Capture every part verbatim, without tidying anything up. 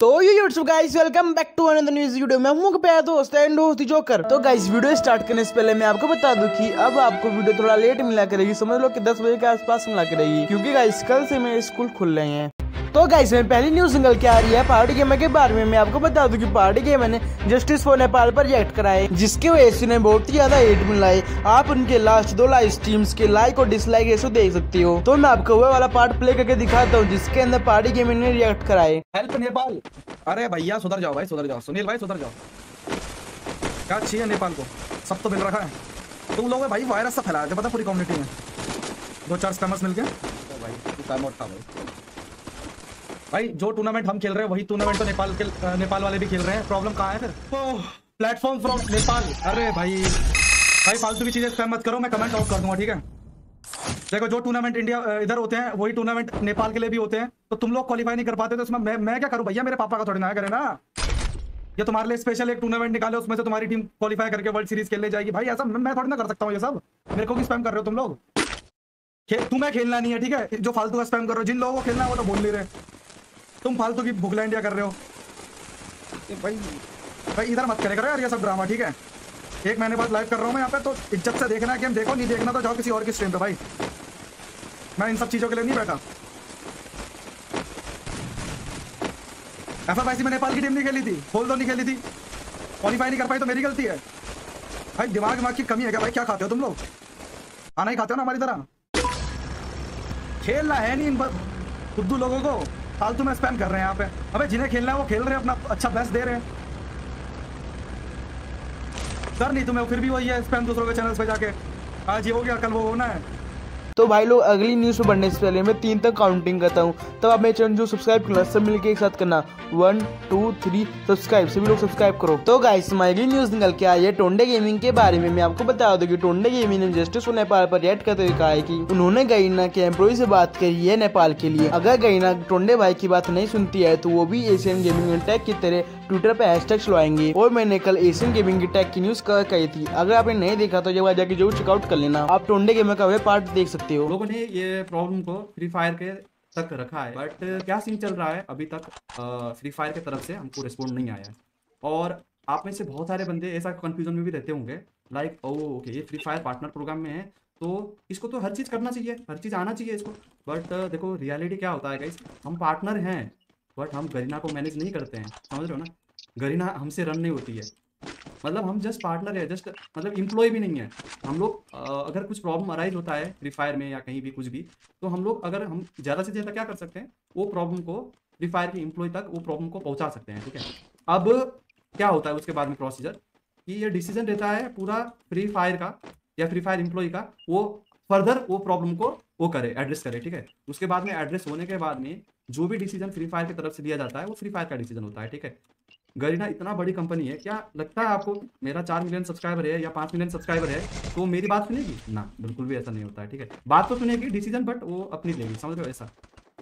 तो ये YouTube guys welcome back to another news video. मैं हूं प्यारा दोस्त एंड दोस्त जोकर। तो गाइस वीडियो स्टार्ट करने से पहले मैं आपको बता दूं कि अब आपको वीडियो थोड़ा लेट मिला करेगी, समझ लो कि दस बजे के आसपास मिला करेगी, क्योंकि गाइस कल से मेरे स्कूल खुल रहे हैं। तो गाइस में पहली न्यूज निकल के आ रही है पार्टी गेमर के बारे में। मैं आपको बता दूं कि पार्टी गेमर ने जस्टिस फॉर नेपाल पर रिएक्ट कराए, जिसके वजह से उन्हें बहुत ही ज्यादा हेट मिला है। आप उनके लास्ट दो लाइव स्ट्रीम्स के लाइक और डिसलाइक रेशो देख सकते हो। तो मैं आपको वो वाला पार्ट प्ले करके दिखाता हूँ जिसके अंदर पार्टी गेमर ने रिएक्ट कराए। हेल्प नेपाल। अरे भैया सुधर जाओ भाई, सुधर जाओ। सुनील भाई सुधर जाओ। क्या चाहिए नेपाल को? सब तो मिल रखा है। तुम लोग भाई वायरस सा फैलाया थे पता पूरी कम्युनिटी में। दो चार स्पैमर्स मिल गए तो भाई तू टाइम आउट था भाई। भाई जो टूर्नामेंट हम खेल रहे हैं वही टूर्नामेंट तो नेपाल के नेपाल वाले भी खेल रहे हैं। प्रॉब्लम कहाँ है फिर? Platform from Nepal. अरे भाई भाई फालतू की चीजें स्पैम मत करो, मैं कमेंट ऑफ कर दूंगा, ठीक है? देखो जो टूर्नामेंट इंडिया इधर होते हैं वही टूर्नामेंट नेपाल के लिए भी होते हैं। तो तुम लोग क्वालिफाई नहीं कर पाते तो इसमें मैं मैं क्या करूं भैया? मेरे पापा का थोड़ी ना करे ना। ये तुम्हारे लिए स्पेशल एक टूर्नामेंट निकाले, उसमें से तुम्हारी टीम क्वालिफाई करके वर्ल्ड सीरीज खेलने जाएगी। भाई ऐसा मैं थोड़ी ना कर सकता हूँ ये सब। मेरे को भी स्पैम कर रहे हो तुम लोग। तुम्हें खेलना नहीं है, ठीक है? जो फालतू का स्पैम कर रहे हो, जिन लोगों को खेलना है वो तो बोल नहीं रहे। तुम फालतू की भुगला इंडिया कर रहे हो भाई। भाई इधर मत करे करो यार ये सब ड्रामा, ठीक है? एक महीने बाद लाइव कर रहा हूँ मैं यहाँ पे, तो इज्जत से देखना है कि हम देखो, नहीं देखना तो जाओ किसी और की स्ट्रीम पे। भाई मैं इन सब चीजों के लिए नहीं बैठा। एफ एफ आई सी में नेपाल की टीम नहीं खेली थी, बोल दो नहीं खेली थी, क्वालिफाई नहीं कर पाई तो मेरी गलती है। भाई दिमाग दिमाग की कमी है क्या भाई? क्या खाते हो तुम लोग? खाना ही खाते हो ना हमारी तरह? खेलना है नहीं इन बुद्धू लोगों को, फालतू में स्पैम कर रहे हैं यहाँ पे। अबे जिन्हें खेलना है वो खेल रहे हैं, अपना अच्छा बेस्ट दे रहे हैं। सर नहीं तुम्हें फिर भी वही है स्पैम दूसरों के चैनल्स पे जाके। आज ये हो गया कल वो होना है। तो भाई लोग अगली न्यूज पे बढ़ने से पहले मैं तीन तक काउंटिंग करता हूँ, तब आप मेरे चैनल जो सब्सक्राइब करना सब मिलके एक साथ करना। वन टू थ्री सब्सक्राइब, सभी लोग सब्सक्राइब करो। तो गाइस हमारी अगली न्यूज निकल के आई है टोंडे गेमिंग के बारे में। मैं आपको बता दूं कि टोंडे गेमिंग ने जस्टिस फॉर नेपाल पर रिएक्ट करते हुए कहा है कि उन्होंने गरीना के एम्प्लॉय से बात करी है नेपाल के लिए। अगर गरीना टोंडे भाई की बात नहीं सुनती है तो वो भी एशियन गेमिंग टैग की तरह ट्विटर पे हैशटैग चलवाएंगे। और मैंने कल एशियन गेमिंग की टैग की न्यूज कही थी, अगर आपने नहीं देखा तो जब जाके जरूर चेकआउट कर लेना। आप टोंडे गेमिंग का वेब पार्ट देख सकते हो। लोगों ने ये प्रॉब्लम को फ्री फायर के तक रखा है, बट क्या सीन चल रहा है अभी तक फ्री फायर की तरफ से हमको रिस्पॉन्ड नहीं आया है। और आप में से बहुत सारे बंदे ऐसा कंफ्यूजन में भी रहते होंगे, लाइक ओ ओके ये फ्री फायर पार्टनर प्रोग्राम में है तो इसको तो हर चीज़ करना चाहिए, हर चीज़ आना चाहिए इसको। बट देखो रियलिटी क्या होता है गाइस, हम पार्टनर हैं बट हम गरीना को मैनेज नहीं करते हैं, समझ रहे हो ना? गरीना हमसे रन नहीं होती है, मतलब हम जस्ट पार्टनर है, जस्ट मतलब इम्प्लॉय भी नहीं है हम लोग। अगर कुछ प्रॉब्लम अराइज होता है फ्री फायर में या कहीं भी कुछ भी, तो हम लोग अगर हम ज़्यादा से ज़्यादा क्या कर सकते हैं, वो प्रॉब्लम को फ्री फायर के इम्प्लॉय तक वो प्रॉब्लम को पहुंचा सकते हैं, ठीक है? अब क्या होता है उसके बाद में प्रोसीजर कि ये डिसीजन रहता है पूरा फ्री फायर का या फ्री फायर इम्प्लॉय का, वो फर्दर वो प्रॉब्लम को वो करे, एड्रेस करे, ठीक है? उसके बाद में एड्रेस होने के बाद में जो भी डिसीजन फ्री फायर की तरफ से लिया जाता है वो फ्री फायर का डिसीजन होता है, ठीक है? गरीना इतना बड़ी कंपनी है, क्या लगता है आपको मेरा चार मिलियन सब्सक्राइबर है या पाँच मिलियन सब्सक्राइबर है तो मेरी बात सुनेगी ना? बिल्कुल भी ऐसा नहीं होता है, ठीक है? बात तो सुनेगी, डिसीजन बट वो अपनी लेगी, समझ रहे हो ऐसा?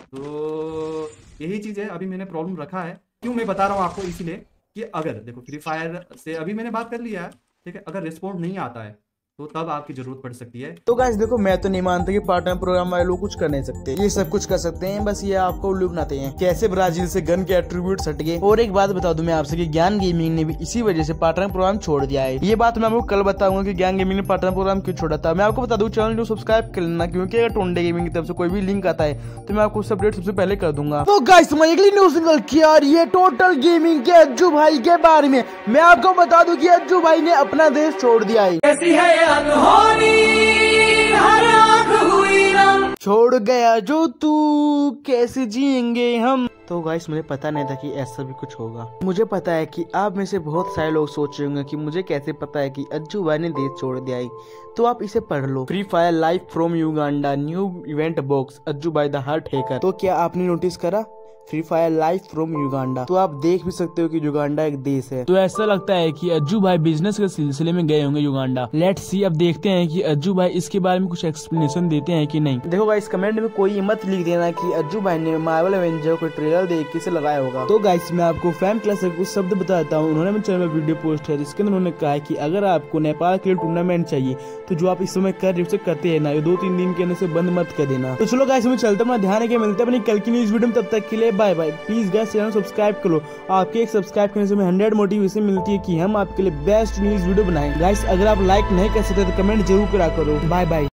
तो यही चीज़ है, अभी मैंने प्रॉब्लम रखा है। क्यों मैं बता रहा हूँ आपको? इसीलिए कि अगर देखो फ्री फायर से अभी मैंने बात कर लिया है, ठीक है? अगर रिस्पॉन्ड नहीं आता है तो तब आपकी जरूरत पड़ सकती है। तो गाइस देखो मैं तो नहीं मानता कि पार्ट टाइम प्रोग्राम वाले लोग कुछ कर नहीं सकते, ये सब कुछ कर सकते हैं, बस ये आपको उल्लू बनाते हैं। कैसे ब्राजील से गन के एट्रीब्यूट हट गए। और एक बात बता दूं मैं आपसे कि ज्ञान गेमिंग ने भी इसी वजह से पार्ट टाइम प्रोग्राम छोड़ दिया है। ये बात मैं आपको कल बताऊंगा कि ज्ञान गेमिंग ने पार्ट टाइम प्रोग्राम क्यों छोड़ा था। मैं आपको बता दूं चैनल जो सब्सक्राइब कर लेना, क्योंकि अगर टोंडे गेमिंग की तरफ से कोई भी लिंक आता है तो मैं आपको उससे अपडेट सबसे पहले कर दूंगा। तो गाइस हमारी अगली न्यूज निकल के आ रही है टोटल गेमिंग के अज्जू भाई के बारे में। मैं आपको बता दूं कि अज्जू भाई ने अपना देश छोड़ दिया है। कैसी है अनहोनी छोड़ गया जो तू कैसे जिएंगे हम। तो गाइस मुझे पता नहीं था कि ऐसा भी कुछ होगा। मुझे पता है कि आप में से बहुत सारे लोग सोच रहे होंगे कि मुझे कैसे पता है कि अज्जू भाई ने देश छोड़ दिया है, तो आप इसे पढ़ लो। Free Fire live from Uganda new event box Ajju भाई द हार्ट हैकर। तो क्या आपने नोटिस करा? Free Fire live from Uganda. तो आप देख भी सकते हो कि युगांडा एक देश है। तो ऐसा लगता है कि अज्जू भाई बिजनेस के सिलसिले में गए होंगे युगांडा। लेट्स सी, अब देखते हैं कि अज्जू भाई इसके बारे में कुछ एक्सप्लेनेशन देते हैं कि नहीं। देखो गाइस कमेंट में कोई मत लिख देना कि अज्जू भाई ने मार्वल एवेंजर को ट्रेलर देख के से लगाया होगा। तो गाइस मैं आपको फैन क्लास से कुछ शब्द बताता हूँ। उन्होंने मेरे चैनल में वीडियो पोस्ट है जिसके अंदर उन्होंने कहा है कि अगर आपको नेपाल के लिए टूर्नामेंट चाहिए तो जो आप इस समय कर रहे हो उसे करते रहना, दो तीन दिन के अंदर से बंद मत कर देना। तो चलो गाइस हमें चलते, अपना ध्यान है कि मिलते हैं अपनी कल की न्यूज वीडियो में, तब तक के लिए bye bye. Please guys channel subscribe करो, आपके एक सब्सक्राइब करने से हमें हंड्रेड मोटिवेशन मिलती है कि हम आपके लिए बेस्ट न्यूज वीडियो बनाएं। गाइस अगर आप लाइक नहीं कर सकते तो कमेंट जरूर करा करो। Bye bye.